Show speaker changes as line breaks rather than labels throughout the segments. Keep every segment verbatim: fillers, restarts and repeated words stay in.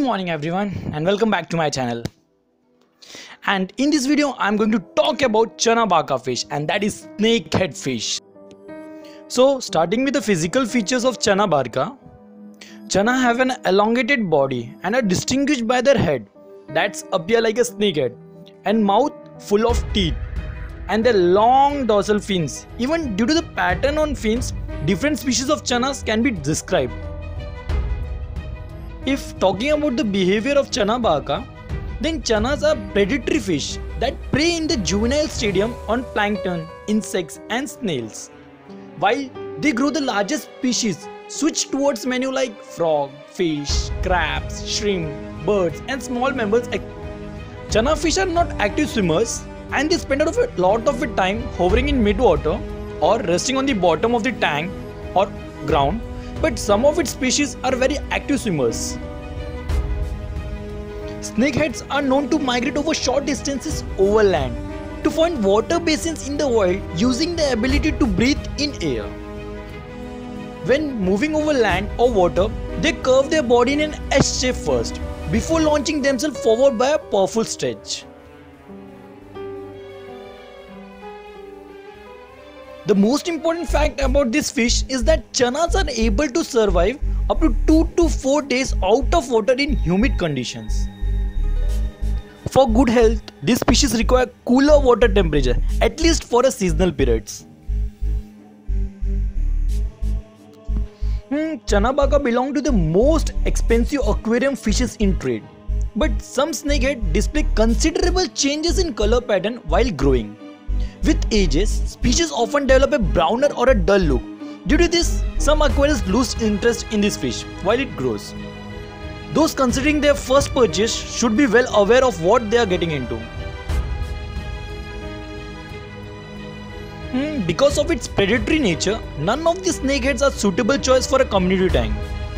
morning everyone and welcome back to my channel. And in this video I'm going to talk about Chanabaka fish, and that is snakehead fish. So starting with the physical features of Chanabaka. Chana have an elongated body and are distinguished by their head that's appear like a snakehead and mouth full of teeth and their long dorsal fins. Even due to the pattern on fins, different species of chanas can be described. If talking about the behavior of Chanabaka, then chanas are predatory fish that prey in the juvenile stadium on plankton, insects and snails. While they grow, the largest species switch towards menu like frog, fish, crabs, shrimp, birds and small mammals. Chana fish are not active swimmers and they spend a lot of their time hovering in mid-water or resting on the bottom of the tank or ground. But some of its species are very active swimmers. Snakeheads are known to migrate over short distances over land to find water basins in the wild using the ability to breathe in air. When moving over land or water, they curve their body in an S shape first before launching themselves forward by a powerful stretch. The most important fact about this fish is that chanas are able to survive up to two to four days out of water in humid conditions. For good health, this species require cooler water temperature, at least for a seasonal periods. Hmm, Chanabaka belong to the most expensive aquarium fishes in trade. But some snakehead display considerable changes in color pattern while growing. With ages, species often develop a browner or a dull look. Due to this, some aquarists lose interest in this fish while it grows. Those considering their first purchase should be well aware of what they are getting into. Hmm, because of its predatory nature, none of the snakeheads are suitable choice for a community tank.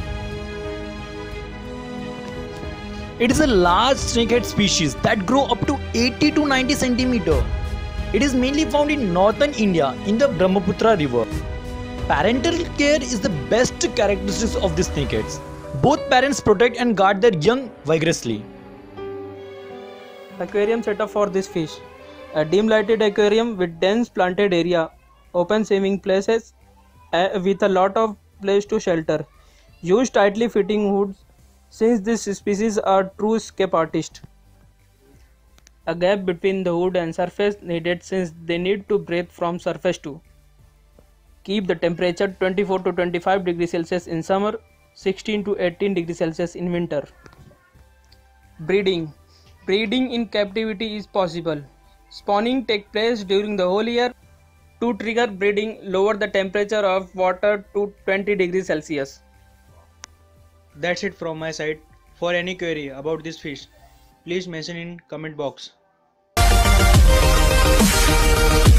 It is a large snakehead species that grow up to eighty to ninety centimeters. It is mainly found in northern India in the Brahmaputra river. Parental care is the best characteristic of the snakeheads. Both parents protect and guard their young vigorously.
Aquarium setup for this fish: a dim lighted aquarium with dense planted area, open swimming places uh, with a lot of place to shelter. Use tightly fitting hoods since this species are true escape artists. A gap between the hood and surface needed since they need to breathe from surface too. Keep the temperature twenty-four to twenty-five degrees Celsius in summer, sixteen to eighteen degrees Celsius in winter. Breeding. Breeding in captivity is possible. Spawning takes place during the whole year. To trigger breeding, lower the temperature of water to twenty degrees Celsius.
That's it from my side. For any query about this fish, please mention in comment box.